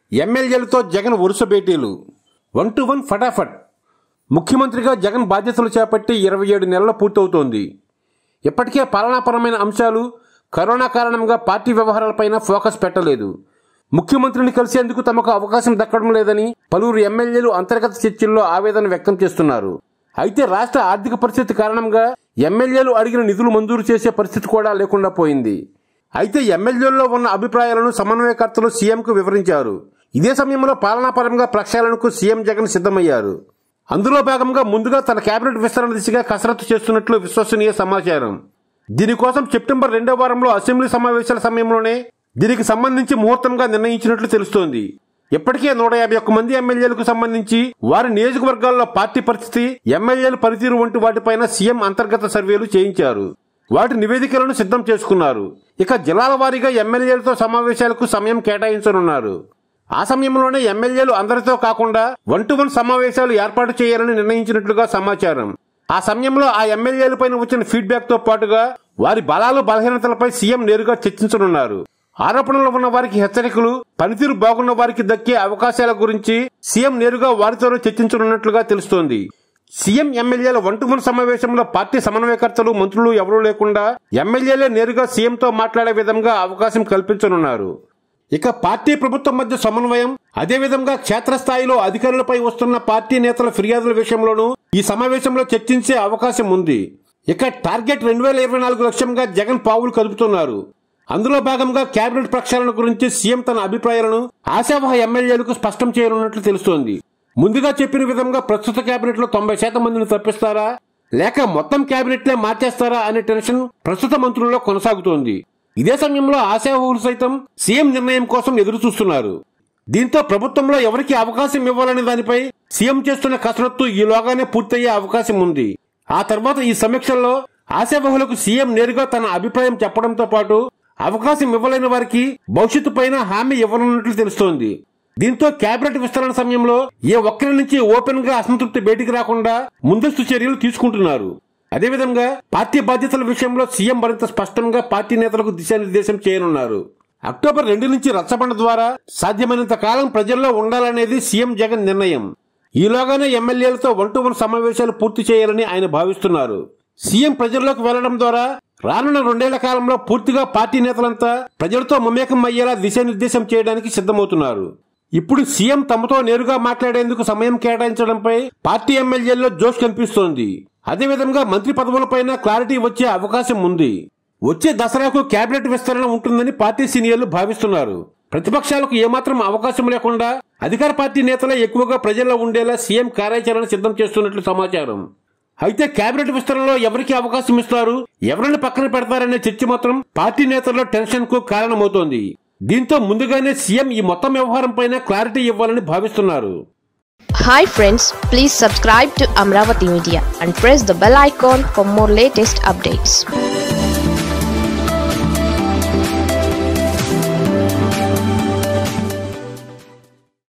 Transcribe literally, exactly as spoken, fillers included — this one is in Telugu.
ఎమ్మెల్యేలతో జగన్ వరుస భేటీలు. వన్ టు వన్ ఫటాఫట్. ముఖ్యమంత్రిగా జగన్ బాధ్యతలు చేపట్టి ఇరవై ఏడు నెలలు పూర్తవుతోంది. ఇప్పటికే పాలనాపరమైన అంశాలు, కరోనా కారణంగా పార్టీ వ్యవహారాలపైన ఫోకస్ పెట్టలేదు. ముఖ్యమంత్రిని కలిసేందుకు తమకు అవకాశం దక్కడం లేదని పలువురు ఎమ్మెల్యేలు అంతర్గత చర్చల్లో ఆవేదన వ్యక్తం చేస్తున్నారు. అయితే రాష్ట్ర ఆర్థిక పరిస్థితి కారణంగా ఎమ్మెల్యేలు అడిగిన నిధులు మంజూరు చేసే పరిస్థితి కూడా లేకుండా పోయింది. అయితే ఎమ్మెల్యేల్లో ఉన్న అభిప్రాయాలను సమన్వయకర్తలు సీఎంకు వివరించారు. ఇదే సమయంలో పాలనాపరంగా ప్రక్షాళనకు సీఎం జగన్ సిద్ధమయ్యారు. అందులో భాగంగా ముందుగా తన కేబినెట్ విస్తరణ దిశగా కసరత్తు చేస్తున్నట్లు విశ్వసనీయ సమాచారం. దీనికోసం సెప్టెంబర్ రెండో వారంలో అసెంబ్లీ సమావేశాల సమయంలోనే దీనికి సంబంధించి ముహూర్తంగా నిర్ణయించినట్లు తెలుస్తోంది. ఇప్పటికే నూట యాభై ఒక్క మంది ఎమ్మెల్యేలకు సంబంధించి వారి నియోజకవర్గాల్లో పార్టీ పరిస్థితి, ఎమ్మెల్యేల పనితీరు వంటి వాటిపైన సీఎం అంతర్గత సర్వేలు చేయించారు. వాటి నివేదికలను సిద్ధం చేసుకున్నారు. ఇక జిల్లాల వారీగా ఎమ్మెల్యేలతో సమావేశాలకు సమయం కేటాయించనున్నారు. ఆ సమయంలోనే ఎమ్మెల్యేలు అందరితో కాకుండా వన్ టు వన్ సమావేశాలు ఏర్పాటు చేయాలని నిర్ణయించినట్లుగా సమాచారం. ఆ సమయంలో ఆ ఎమ్మెల్యేలపైన వచ్చిన ఫీడ్బ్యాక్ తో పాటుగా వారి బలాలు, బలహీనతలపై సీఎం నేరుగా చర్చించనున్నారు. ఆరోపణలు ఉన్న వారికి హెచ్చరికలు, పనితీరు బాగున్న వారికి దక్కే అవకాశాల గురించి సీఎం నేరుగా వారితోనే చర్చించనున్నట్లుగా తెలుస్తోంది. సీఎం ఎమ్మెల్యేల వన్ టు వన్ సమావేశంలో పార్టీ సమన్వయకర్తలు, మంత్రులు ఎవరూ లేకుండా ఎమ్మెల్యేలే నేరుగా సీఎంతో మాట్లాడే విధంగా అవకాశం కల్పించనున్నారు. ఇక పార్టీ ప్రభుత్వం మధ్య సమన్వయం, అదేవిధంగా క్షేత్రస్థాయిలో అధికారులపై వస్తున్న పార్టీ నేతల ఫిర్యాదుల విషయంలోనూ ఈ సమావేశంలో చర్చించే అవకాశం ఉంది. ఇక టార్గెట్ రెండు వేల ఇరవై నాలుగు లక్ష్యంగా జగన్ పావులు కదుపుతున్నారు. అందులో భాగంగా కేబినెట్ ప్రక్షాళన గురించి సీఎం తన అభిప్రాయాలను ఆశావహ ఎమ్మెల్యేలకు స్పష్టం చేయనున్నట్లు తెలుస్తోంది. ముందుగా చెప్పిన విధంగా ప్రస్తుత కేబినెట్ లో తొంభై శాతం మందిని తప్పిస్తారా, లేక మొత్తం కేబినెట్లే మార్చేస్తారా అనే టెన్షన్ ప్రస్తుత మంత్రుల్లో కొనసాగుతోంది. ఇదే సమయంలో ఆశావహులు సైతం సీఎం నిర్ణయం కోసం ఎదురు చూస్తున్నారు. దీంతో ప్రభుత్వంలో ఎవరికి అవకాశం ఇవ్వాలనే దానిపై సీఎం చేస్తున్న కసరత్తు ఈలోగానే పూర్తయ్యే అవకాశం ఉంది. ఆ తర్వాత ఈ సమీక్షల్లో ఆశావహులకు సీఎం నేరుగా తన అభిప్రాయం చెప్పడంతో పాటు అవకాశం ఇవ్వలేని వారికి భవిష్యత్తు పైన హామీ ఇవ్వనున్నట్లు తెలుస్తోంది. దీంతో కేబినెట్ విస్తరణ సమయంలో ఏ ఒక్కరి నుంచి ఓపెన్ గా అసంతృప్తి బయటికి రాకుండా ముందస్తు చర్యలు తీసుకుంటున్నారు. అదేవిధంగా పార్టీ బాధ్యతల విషయంలో సీఎం మరింత స్పష్టంగా పార్టీ నేతలకు దిశానిర్దేశం చేయనున్నారు. అక్టోబర్ రెండు నుంచి రచ్చబండ ద్వారా సాధ్యమైనంత కాలం ప్రజల్లో ఉండాలనేది సీఎం జగన్ నిర్ణయం. ఈలోగానే ఎమ్మెల్యేలతో వన్ టు వన్ సమావేశాలు పూర్తి చేయాలని ఆయన భావిస్తున్నారు. సీఎం ప్రజల్లోకి వెళ్లడం ద్వారా రానున్న రెండేళ్ల కాలంలో పూర్తిగా పార్టీ నేతలంతా ప్రజలతో మమేకం అయ్యేలా దిశానిర్దేశం చేయడానికి సిద్ధమవుతున్నారు. ఇప్పుడు సీఎం తమతో నేరుగా మాట్లాడేందుకు సమయం కేటాయించడంపై పార్టీ ఎమ్మెల్యేల్లో జోష్ కనిపిస్తోంది. అదేవిధంగా మంత్రి పదవులపైన క్లారిటీ వచ్చే అవకాశం ఉంది. వచ్చే దసరాకు కేబినెట్ విస్తరణ ఉంటుందని పార్టీ సీనియర్లు భావిస్తున్నారు. ప్రతిపక్షాలకు ఏమాత్రం అవకాశం లేకుండా అధికార పార్టీ నేతలే ఎక్కువగా ప్రజల్లో ఉండేలా సీఎం కార్యాచరణ సిద్ధం చేస్తున్నట్లు సమాచారం. అయితే కేబినెట్ విస్తరణలో ఎవరికి అవకాశం ఇస్తారు, ఎవరిని పక్కన పెడతారనే చర్చ మాత్రం పార్టీ నేతల్లో టెన్షన్ కు కారణమవుతోంది. దీంతో ముందుగానే సీఎం ఈ మొత్తం వ్యవహారం పైన క్లారిటీ ఇవ్వాలని భావిస్తున్నారు. Hi friends, please subscribe to Amaravathi Media and press the bell icon for more latest updates.